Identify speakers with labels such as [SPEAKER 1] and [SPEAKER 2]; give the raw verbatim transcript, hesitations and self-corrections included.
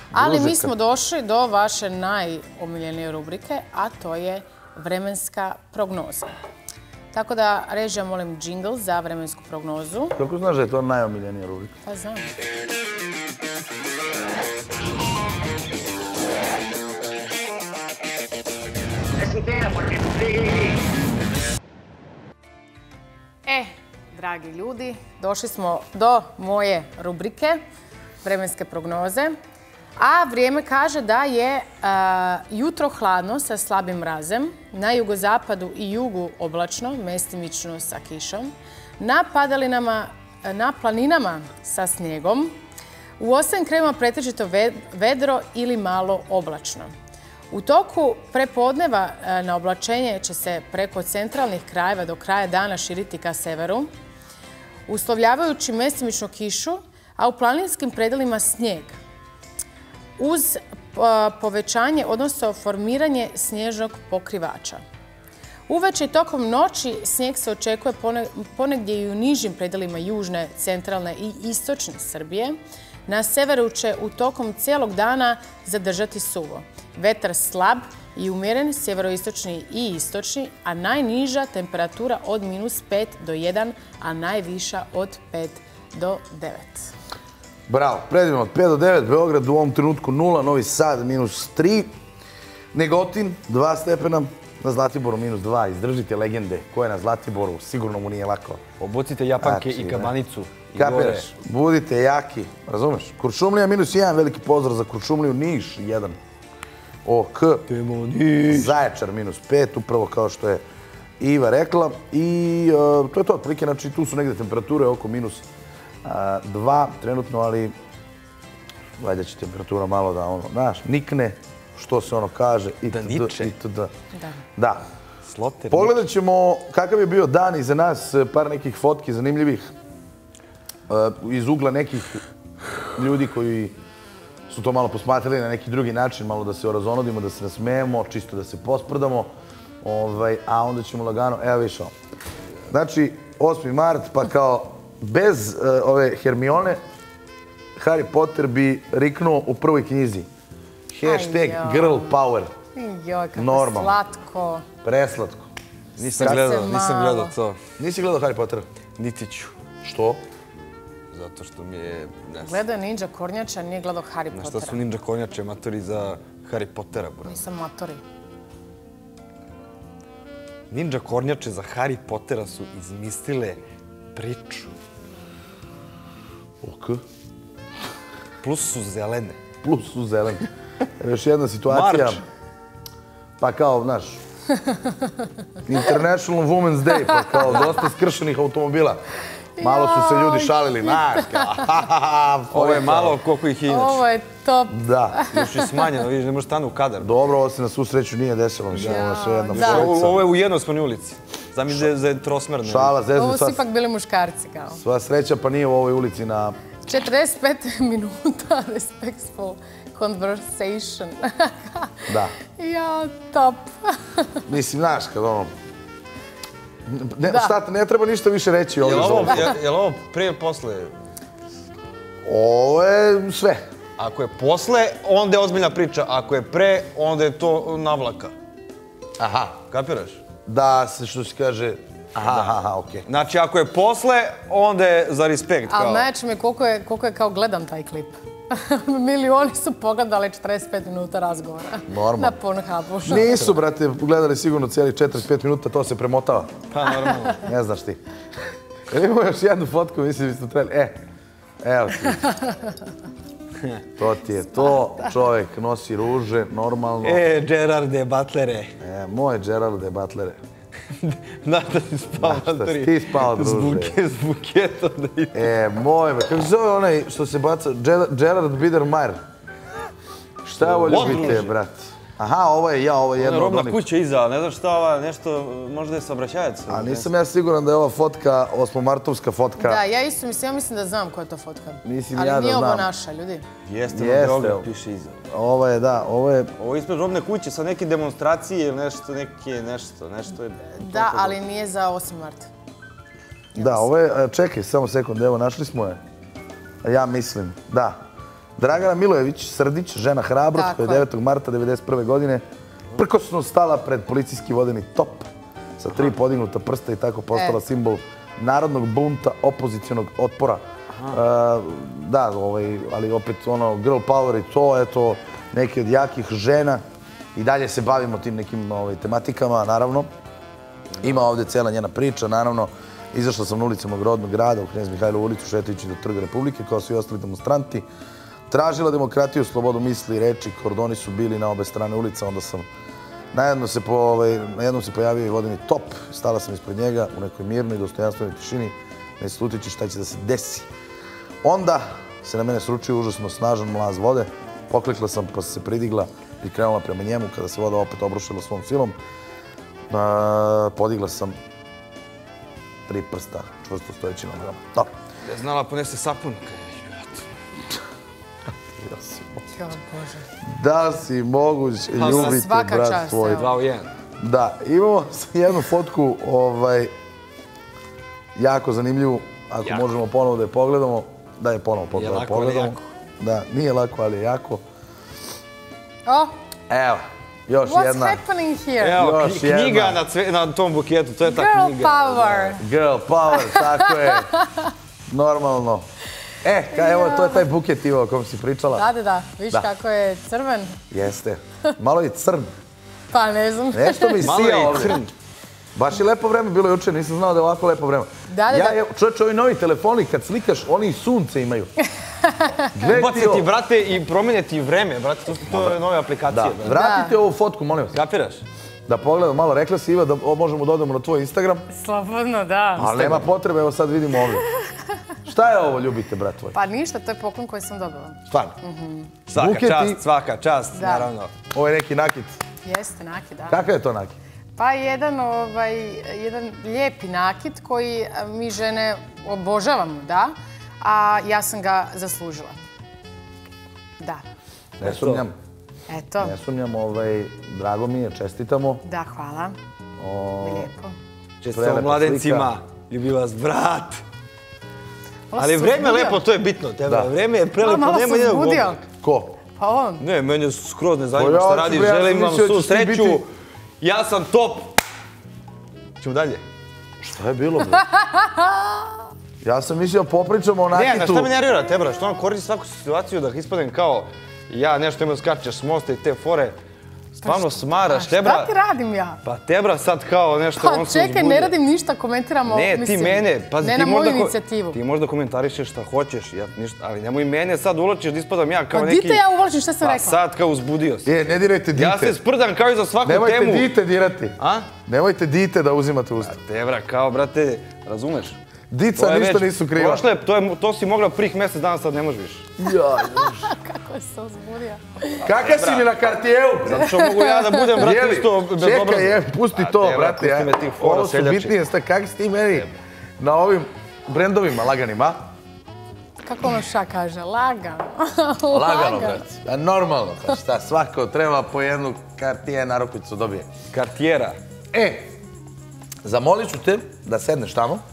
[SPEAKER 1] Ali mi smo došli do vaše najomiljenije rubrike, a to je vremenska prognoza. Tako da, režija, molim džingl za vremensku prognozu.
[SPEAKER 2] Kako znaš da je to najomiljenija rubrika?
[SPEAKER 1] Pa znam. E, dragi ljudi, došli smo do moje rubrike vremenske prognoze. A vrijeme kaže da je jutro hladno sa slabim mrazem, na jugozapadu i jugu oblačno, mestimično sa kišom, na padalinama, na planinama sa snijegom, u ostalim krajevima pretežito vedro ili malo oblačno. U toku prepodneva na oblačenje će se preko centralnih krajeva do kraja dana širiti ka severu, uslovljavajući mestimičnu kišu, a u planinskim predelima snijeg. Uz povećanje, odnosno formiranje snježnog pokrivača. Uveče i tokom noći snijeg se očekuje ponegdje i u nižim predelima južne, centralne i istočne Srbije. Na severu će u tokom cijelog dana zadržati suvo. Vetar slab i umjeren, sjeveroistočni i istočni, a najniža temperatura od minus pet do jedan, a najviša od pet do devet.
[SPEAKER 2] Bravo, predivno, od pet do devet, Beograd u ovom trenutku nula, Novi Sad minus tri, Negotin dva stepena, na Zlatiboru minus dva. Izdržite legende, ko je na Zlatiboru, sigurno mu nije lako.
[SPEAKER 3] Obucite japanke i kabanicu.
[SPEAKER 2] Kapiraš, budite jaki, razumeš? Kuršumlija minus jedan, veliki pozdrav za Kuršumliju, Niš jedan. Ok, Zaječar minus pet, upravo kao što je Iva rekla. I to je to, otprilike, znači tu su negdje temperature oko minus dva trenutno, ali valjda će temperatura malo da ono, znaš, nikne, što se ono kaže, itd. Da. Pogledat ćemo kakav je bio dan iza nas, par nekih fotki zanimljivih iz ugla nekih ljudi koji su to malo posmatrali na neki drugi način, malo da se orazonodimo, da se nasmejemo, čisto da se posprdamo, a onda ćemo lagano, evo više ovo. Znači, osmi mart, pa kao bez ove Hermione, Harry Potter bi riknuo u prvoj knjizi. Hashtag girl power.
[SPEAKER 1] Joj, kako slatko.
[SPEAKER 2] Preslatko.
[SPEAKER 3] Nisam gledao, nisam gledao to.
[SPEAKER 2] Nisi gledao Harry Pottera?
[SPEAKER 3] Niti ću.
[SPEAKER 2] Što?
[SPEAKER 3] Zato što mi je...
[SPEAKER 1] Gledao je Ninja Kornjača, nije gledao Harry Pottera.
[SPEAKER 3] Na šta su Ninja Kornjače matori za Harry Pottera?
[SPEAKER 1] Nisam matori.
[SPEAKER 3] Ninja Kornjače za Harry Pottera su izmislile priču.
[SPEAKER 2] Ok.
[SPEAKER 3] Plus su zelene.
[SPEAKER 2] Plus su zelene. Još jedna situacija.
[SPEAKER 3] Marč.
[SPEAKER 2] Pa kao, znaš, International Women's Day, pa kao dosta skršenih automobila. Malo su se ljudi šalili, znaš, kao,
[SPEAKER 3] ovo je malo koliko ih inače.
[SPEAKER 1] Ovo je top.
[SPEAKER 2] Da.
[SPEAKER 3] Još je smanjeno, vidiš, ne može stanu u kadar.
[SPEAKER 2] Dobro, ovo se na svu sreću nije desilo, mislim, ovo je sve jedna folica.
[SPEAKER 3] Ovo je u jednosmernoj ulici. Zamisli da je trosmerno.
[SPEAKER 2] Šala, zezno.
[SPEAKER 1] Ovo su ipak bili muškarci, kao.
[SPEAKER 2] Sva sreća, pa nije u ovoj ulici na...
[SPEAKER 1] četrdeset pet minuta respectful conversation.
[SPEAKER 2] Da.
[SPEAKER 1] Ja, top.
[SPEAKER 2] Mislim, znaš, kad ono... Šta, ne treba ništa više reći ovdje za ovo.
[SPEAKER 3] Je li ovo prije ili posle?
[SPEAKER 2] Ovo je sve.
[SPEAKER 3] Ako je posle, onda je ozbiljna priča. Ako je pre, onda je to navlaka.
[SPEAKER 2] Aha.
[SPEAKER 3] Kapiraš?
[SPEAKER 2] Da se, što se kaže... Aha, aha, okej.
[SPEAKER 3] Znači, ako je posle, onda je za respekt.
[SPEAKER 1] Ali najjače mi je koliko je kao gledam taj klip. Milioni su pogledali četrdeset pet minuta razgovora.
[SPEAKER 2] Normalno.
[SPEAKER 1] Na Pornhubu.
[SPEAKER 2] Nisu, brate, gledali sigurno cijeli četrdeset pet minuta, to se premotava.
[SPEAKER 3] Pa, normalno.
[SPEAKER 2] Ne znaš ti. Jel imamo još jednu fotku, mislim da ste trebali... E, evo ti. To ti je to. Čovjek nosi ruže, normalno.
[SPEAKER 3] E, Gerarde Butlere.
[SPEAKER 2] E, moj Gerarde Butlere.
[SPEAKER 3] Da, da si spao, Antori.
[SPEAKER 2] Ti spao, druže.
[SPEAKER 3] S buketom da ide.
[SPEAKER 2] E, moj, kako zove onaj što se baca? Gerard Biedermeier. Šta ovo ljubite, brat? Aha, ovo je ja, ovo je jedno od onih.
[SPEAKER 3] Robna kuća iza, ne znam šta ova, nešto, možda je saobraćajac.
[SPEAKER 2] A nisam ja siguran da je ova fotka, osmomartovska fotka.
[SPEAKER 1] Da, ja isto mislim, ja mislim da znam koja je to fotka.
[SPEAKER 2] Mislim ja da znam.
[SPEAKER 1] Ali nije ovo naša, ljudi.
[SPEAKER 3] Jeste, na Beograd piše iza.
[SPEAKER 2] Ovo je, da, ovo je...
[SPEAKER 3] Ovo je ispred robne kuće sa neke demonstracije ili nešto, neke, nešto, nešto je...
[SPEAKER 1] Da, ali nije za osmi mart.
[SPEAKER 2] Da, ovo je, čekaj, samo sekund, evo, našli smo je. Ja mislim, da. Dragana Milojević Srdić, žena hrabrost, koja je devetog marta devedeset prve godine prkosno stala pred policijski vodeni top sa tri podignuta prsta i tako postala simbol narodnog bunta, opozicionog otpora. Da, ali opet ono, girl power i to, eto, neke od jakih žena. I dalje se bavimo tim nekim tematikama, naravno. Ima ovdje cijela njena priča, naravno. Izašla sam na ulicu mog rodnog grada, u Knez Mihajlovu ulicu, šetajući do Trga Republike, kao svi ostali demonstranti. Tražila demokratiju, slobodu misli i reči, kordoni su bili na obe strane ulica, onda sam na jednom se pojavio i vodeni top, stala sam ispred njega u nekoj mirnoj, dostojanstvenoj tišini, ne slutići šta će da se desi. Onda se na mene sručio užasno snažan mlaz vode, poklekla sam pa se pridigla i krenula prema njemu kada se voda opet obrušila svom silom. Podigla sam tri prsta, čvrsto stojeći na nogama. Dobro.
[SPEAKER 3] Da je znala ponese sapun.
[SPEAKER 2] Da si moguć, ljubite brat svoj.
[SPEAKER 3] Dva u jedan.
[SPEAKER 2] Da, imamo jednu fotku, jako zanimljivu, ako možemo ponovo da je pogledamo. Da je ponovo pogledamo.
[SPEAKER 3] Nije lako, ali jako.
[SPEAKER 2] Da, nije lako, ali je jako.
[SPEAKER 1] O!
[SPEAKER 2] Evo, još jedna.
[SPEAKER 1] What's happening here?
[SPEAKER 3] Evo, knjiga na tom buketu, to je ta knjiga.
[SPEAKER 1] Girl power.
[SPEAKER 2] Girl power, tako je. Normalno. E, evo, to je taj buket, Ivo, o kom si pričala.
[SPEAKER 1] Da, da, da. Viš kako je crven?
[SPEAKER 2] Jeste. Malo je crn.
[SPEAKER 1] Pa ne znam.
[SPEAKER 2] Nešto mi sija ovdje. Baš je lepo vreme bilo juče, nisam znao da je ovako lepo vreme.
[SPEAKER 1] Da, da, da.
[SPEAKER 2] Čovječe, ovi novi telefoni, kad slikaš, oni i sunce imaju.
[SPEAKER 3] Ubaci ti, brate, i promene ti vreme, brate, to je nove aplikacije.
[SPEAKER 2] Da, vratite ovu fotku, molim vas.
[SPEAKER 3] Kapiraš?
[SPEAKER 2] Da pogledam malo, rekla si Iva da možemo da odemo na tvoj Instagram.
[SPEAKER 1] Slobodno, da.
[SPEAKER 2] Ali nema potrebe, evo sad vidimo ovdje. Šta je ovo, ljubite, brat tvoj?
[SPEAKER 1] Pa ništa, to je poklon koji sam dobila.
[SPEAKER 2] Stvarno?
[SPEAKER 3] Svaka čast, svaka čast, naravno.
[SPEAKER 2] Ovo je neki nakit.
[SPEAKER 1] Jeste, nakit, da.
[SPEAKER 2] Kakav je to nakit?
[SPEAKER 1] Pa jedan lijepi nakit koji mi žene obožavamo, da, a ja sam ga zaslužila. Da.
[SPEAKER 2] Ne sumnjam.
[SPEAKER 1] Eto.
[SPEAKER 2] Ne sumnjam, drago mi je, čestitamo.
[SPEAKER 1] Da, hvala. Lijepo.
[SPEAKER 3] Čestitamo mladencima, ljubi vas brat. Ali vreme je lepo, to je bitno. Vreme je prelepo, nema jednog Boga.
[SPEAKER 2] Ko?
[SPEAKER 1] Pa on.
[SPEAKER 3] Ne, meni je skroz ne zanima šta radiš, želim vam svu sreću. Ja sam top. Ćemo dalje.
[SPEAKER 2] Šta je bilo, bre? Ja sam mislio popričamo o nakitu.
[SPEAKER 3] Ne, na šta me nervira, Tebra? Što on koristi svaku situaciju da ispadem kao ja nešto imam skačeš s mosta i te fore. Stvarno smaraš, Tebra.
[SPEAKER 1] Šta ti radim ja?
[SPEAKER 3] Pa Tebra sad kao nešto, on se uzbudio.
[SPEAKER 1] Pa čekaj, ne radim ništa, komentiramo,
[SPEAKER 3] mislim. Ne, ti mene, pazi,
[SPEAKER 1] ne na moju inicijativu.
[SPEAKER 3] Ti možda komentarišeš šta hoćeš, ali nemoj mene sad uvlačiš da ispadam ja kao neki...
[SPEAKER 1] Pa dite ja uvlačim, šta sam rekla?
[SPEAKER 3] Pa sad kao uzbudio se.
[SPEAKER 2] Je, ne dirajte dite.
[SPEAKER 3] Ja se sprdam kao i za svaku temu.
[SPEAKER 2] Nemojte dite dirati.
[SPEAKER 3] A?
[SPEAKER 2] Nemojte dite da uzimate usta.
[SPEAKER 3] Tebra, kao, brate, razumeš?
[SPEAKER 2] Dica ništa nisu kriva.
[SPEAKER 3] To si mogla prvih mjesec dana, sad ne možeš više.
[SPEAKER 2] Jaj,
[SPEAKER 1] kako se uzbudio.
[SPEAKER 2] Kaka si mi na Cartieru?
[SPEAKER 3] Zato što mogu ja da budem, brate, isto bezobrazno.
[SPEAKER 2] Čekaj, je, pusti to, brate. Ovo su bitnije stvari. Kak si ti meni na ovim brendovima laganima?
[SPEAKER 1] Kako ono šta kaže? Lagano.
[SPEAKER 2] Lagano, brate. Normalno, pa šta, svako treba po jednu Cartier narukvicu dobije.
[SPEAKER 3] Cartiera.
[SPEAKER 2] E, zamolit ću te da sedneš tamo.